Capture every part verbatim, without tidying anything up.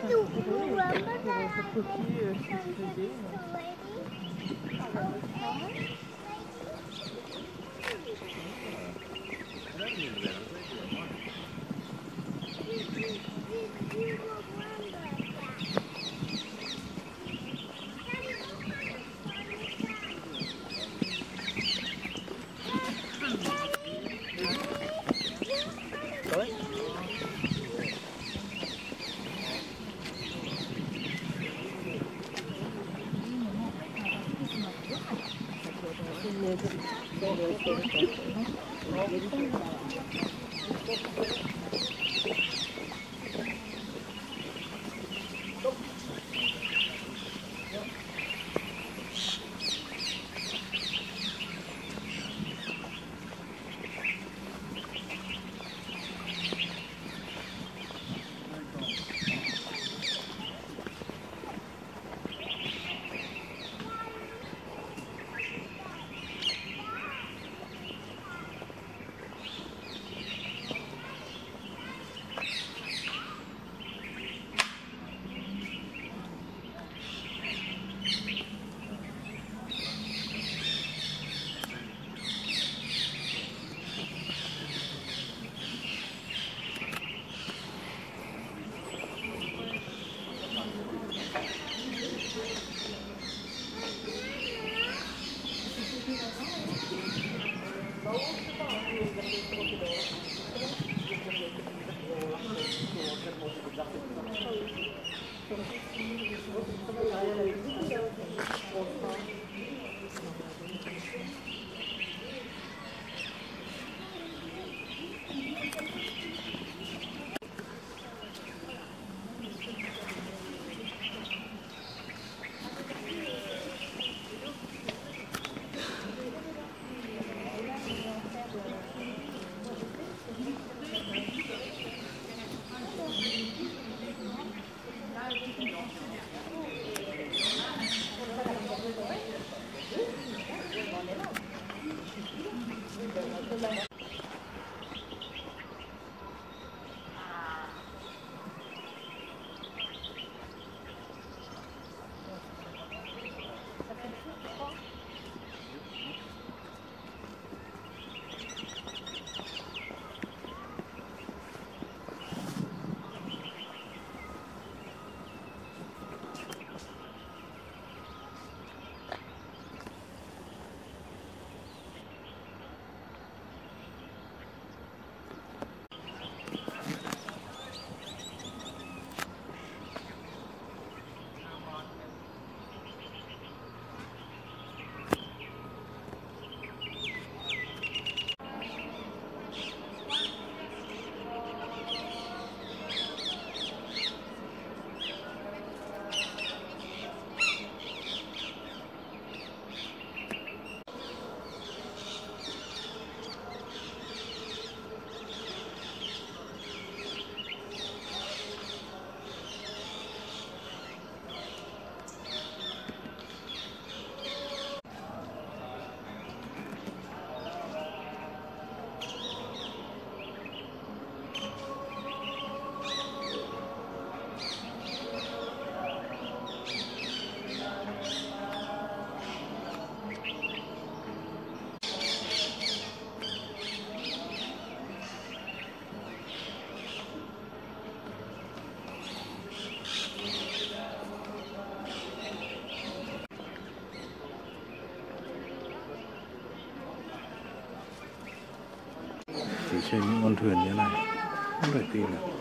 Chỉ trên những con thuyền như thế này không thể tin được,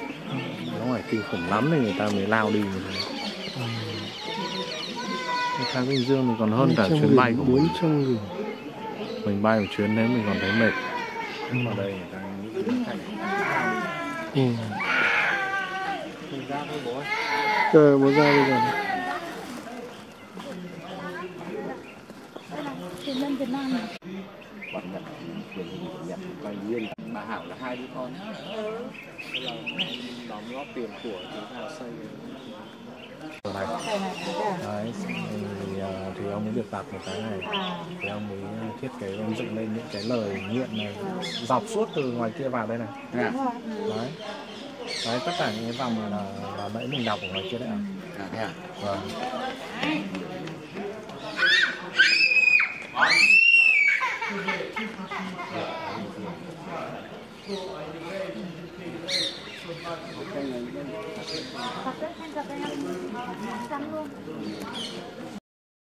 nó phải kinh khủng lắm nên người ta mới lao đi như thế. Thái Bình Dương mình còn hơn cả chuyến bay của mình. Mình bay một chuyến đấy mình còn thấy mệt. Nhưng mà đây người ta nghĩ đến cảnh. Ừ. Mình ra thôi bố ơi. Trời, bố ra bây giờ. Thuyền nhân Việt Nam này. Bạn Nhật, thuyền Nhật bay Yên. Bà Hảo là hai đứa con. Thế là đóng góp tiền của chúng ta xây này. Đấy, thì, thì ông mới được đặt một cái này. Thì ông mới thiết kế, ông dựng lên những cái lời nguyện này dọc suốt từ ngoài kia vào đây này. Đấy. Đấy, tất cả những cái vòng này là, là nãy mình đọc ở ngoài kia đấy ạ. À, thế à? Vâng. Cặp đấy, cặp đấy, cặp đấy luôn.